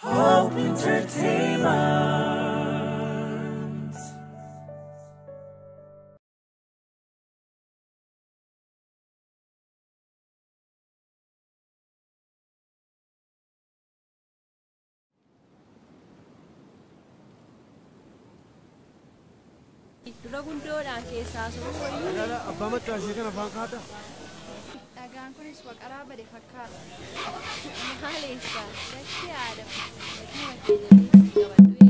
Hope Entertainment. Dura gundoolaan keessaa soosooyyuu. Alaala abbaa maxxansee kana afaan kaata. Dhagaan kunis waqaraa bade fakkaata. Maaleessa dachee aada fakkii keenya qabadhu.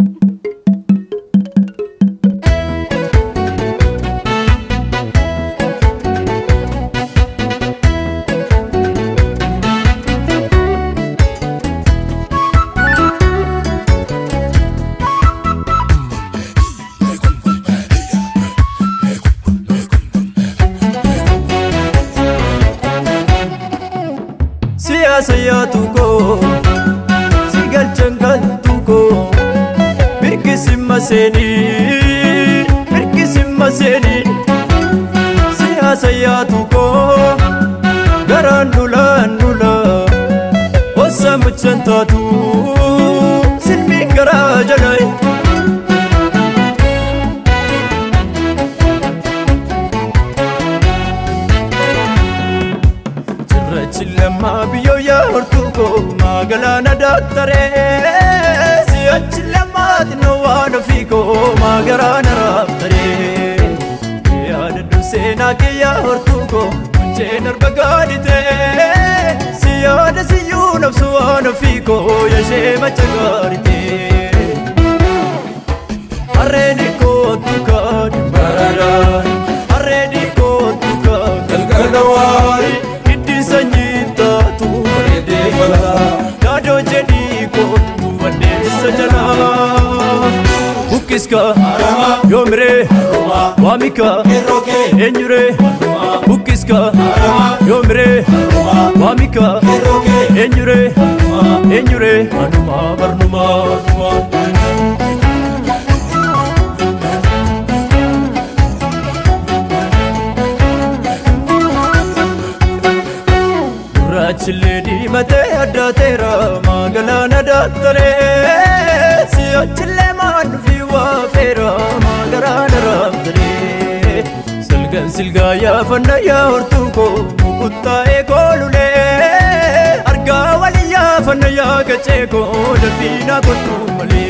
Siyasa tuko, sigal jangal tuko, birkisim maseni, Siyasa tuko, garan nula, osam chantatu, silmi garajalai. Chillama biyo ya hortuko magalana daktare siya chillama dino wano fiko magarana raftare ya dadu sena ke ya hortuko munche narbagadite siya da siyu nafsu wano fiko ya shema chagarite arredi ko tuka barara arredi ko tuka galgalawari Sanyita tu berde bala, dado jadi ko tu berde sajana. Bukiska, yomre, wamika, enyure. Bukiska, yomre, wamika, enyure. Anuma barnuma. Chiledi mate adda tera magalana daktare siya chille man fi wafera magarana raftare silga ya fanna ya hortuko mukutta e golule arga waliya fanna ya gacheko dafina kotu male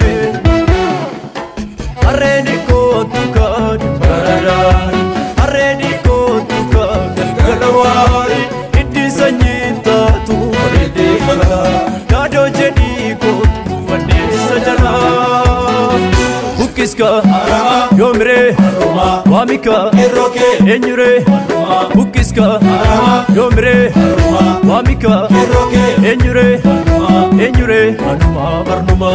arredi ko tuka barara arredi ko tuka galgalawari Sanyita tu berde bala, dado jadi ko tu berde sajana. Bukiska, yomre, wamika, enyure. Bukiska, yomre, wamika, enyure. Anuma barnuma.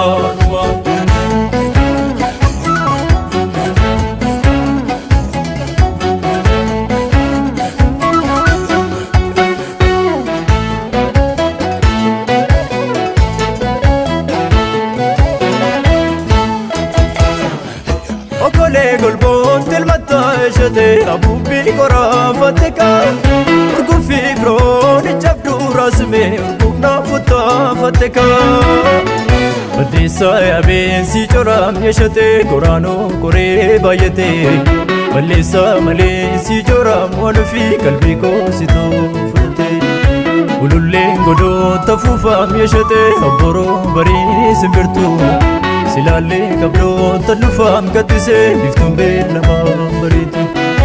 Golbon tel matashate abubi koram fatika urgufi bron jabdu rasme urgufna futa fatika badisa ya bensi choram yeshate korano kore bayate balisa male si choram wanfi kalbi ko sito fute ululle godo tafufam yeshate aboro bari simbirtu Silale kablo talufam gatise biftum belama baritu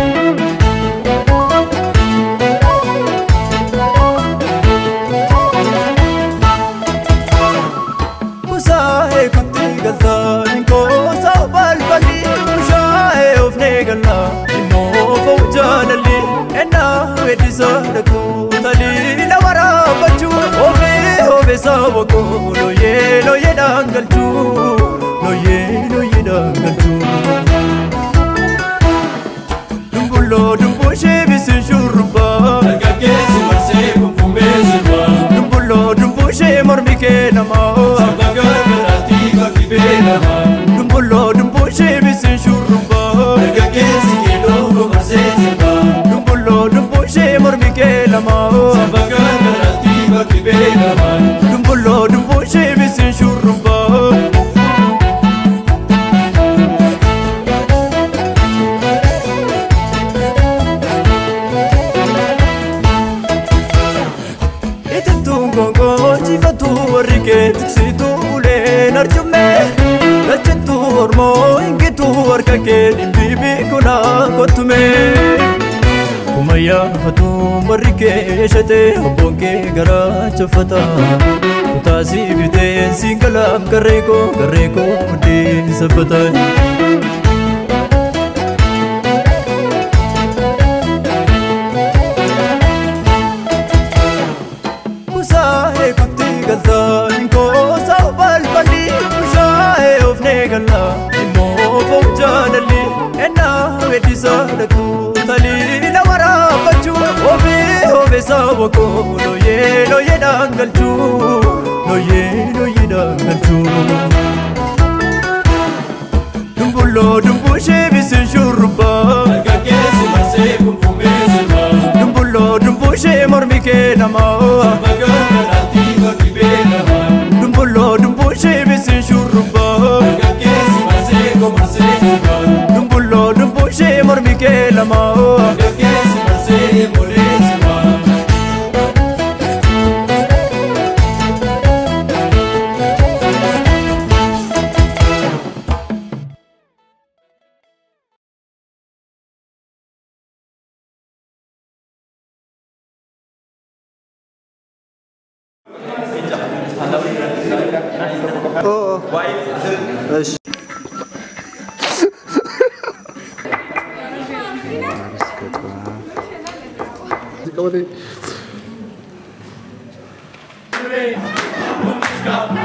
Kusae kutti galta ninko sao balbali Kusae ofne galna inno faujalali enna wedisa daku tali lawara bachu Ove sawako loye dangalchu Loye dangalchu Dumbo shebisi shurba Nagagesi marse kumbe zirwa Dumbo she mormike nama Sabagar galati kakibe nama Dumbo shebisi shurba Nagagesi kilo marse zirwa Dumbo she mormike nama Sabagar galati kakibe nama Dumbo shebisi injifatu warri kee tiksituu uleen arjume lachattu ormoo ingitu harka kee dhimbiibii kunaa kottume kumayyaafatu warri kee shatee obboon kee garaa chaffata kutaasii biteen siin galaaf garree koo muddeen sabbata Sawako loye dangalchu loye dangalchu dumbushe bisin shurba algakesi marse kumpume silva dumbushe mormike nama sabagaranti gotibe nama dumbushe bisin shurba algakesi marse kumpume silva dumbushe mormike nama algakesi marse mole ايش Come on.